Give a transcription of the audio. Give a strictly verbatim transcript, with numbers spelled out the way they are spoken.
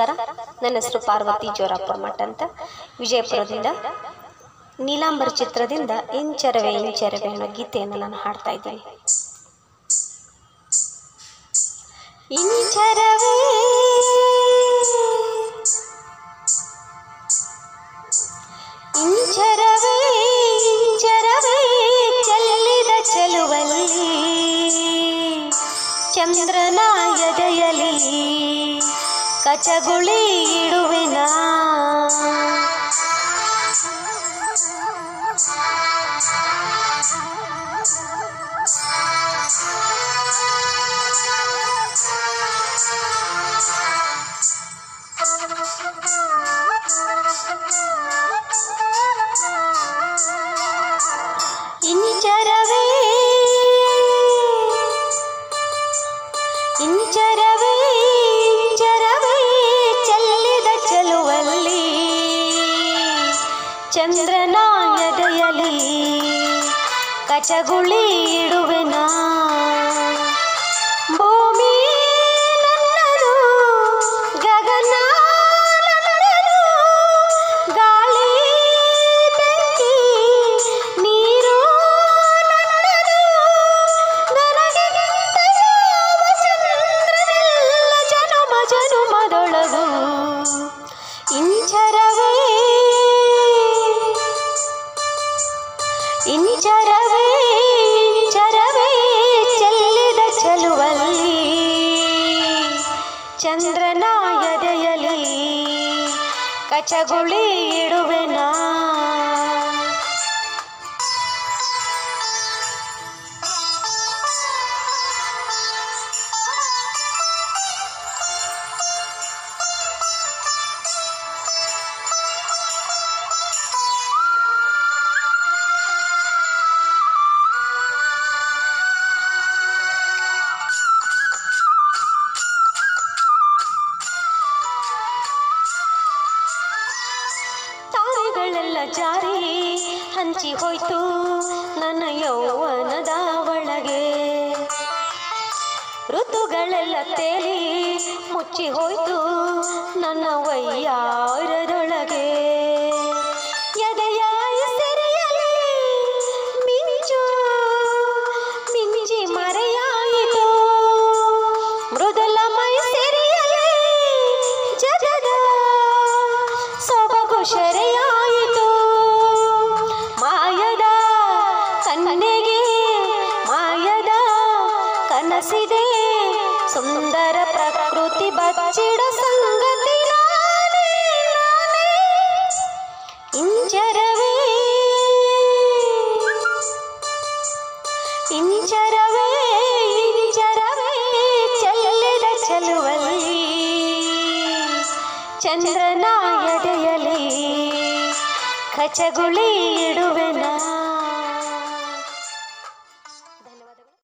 ನಮಸ್ಕಾರ. ನನ್ನ ಹೆಸರು ಪಾರ್ವತಿ ಜೋರಾಪುರ ಮಠ ಅಂತ, ವಿಜಯಪುರದಿಂದ. ನೀಲಾಂಬರ ಚಿತ್ರದಿಂದ ಇಂಚರವೆ ಇಂಚರವೆ ಅನ್ನೋ ಗೀತೆಯನ್ನು ನಾನು ಹಾಡ್ತಾ ಇದ್ದೀನಿ. ಇಂಚರವೆ ಇಂಚರವೆ ಇಂಚರವೆ ಚೆಲ್ಲಿದ ಚೆಲುವಲ್ಲಿ ಚಂದ್ರನ ಎದೆಯಲಿ ಕಚಗುಳಿ ಇಡುವೆನಾ. ಇಂಚರವೆ ಇಂಚರವೆ ಇಂಚರವೆ ಚೆಲ್ಲಿದ ಚೆಲುವಲ್ಲಿ ಚಂದ್ರನ ಎದೆಯಲಿ ಕಚಗುಳಿ ಇಡುವೆನಾ. ಭೂಮಿ ನನ್ನದು, ಗಗನ ನನ್ನದು, ಗಾಳಿ ಬೆಂಕಿ ನೀರು ನನ್ನದು, ನನಗಿಂತ ಯಾವ ಚಂದ್ರನಿಲ್ಲ ಜನುಮ ಜನುಮದೊಳಗು. ಇಂಚರವೆ ಇಂಚರವೆ ಇಂಚರವೆ ಚೆಲ್ಲಿದ ಚೆಲುವಲ್ಲಿ ಚಂದ್ರನ ಎದೆಯಲಿ ಕಚಗುಳಿ ಇಡುವೆನಾ. ತಾರೆಗಳೆಲ್ಲ ಜಾರಿ ಹಂಚಿ ಹೋಯ್ತು ನನ್ನ ಯೌವನದ ಒಳಗೆ, ಋತುಗಳೆಲ್ಲ ತೇಲಿ ಮುಚ್ಚಿ ಹೋಯ್ತು ನನ್ನ ವಯ್ಯಾರದೊಳಗೆ. ಎದೆಯ ಸೆರೆಯಲಿ ಮಿಂಚು ಮಿಂಚಿ ಮರೆಯಾಯಿತು, ಮೃದುಲ ಮೈ ಸೆರೆಯಲಿ ಜಗದ ಸೊಬಗು ಶೆರೆಯಾಯಿತು. ಮಾಯದ ಕನ್ನೆಗೆ ಮಾಯದ ಕನಸಿದೆ, ಸುಂದರ ಪ್ರಕೃತಿ ಬಚ್ಚಿಡ ಸಂಗತಿ ನಾನೇ ನಾನೇ. ಇಂಚರವೆ ಇಂಚರವೆ ಇಂಚರವೆ ಚೆಲ್ಲಿದ ಚೆಲುವಲ್ಲಿ ಚಂದ್ರನ ಎದೆಯಲಿ ಕಚಗುಳಿ ಇಡುವೆನಾ.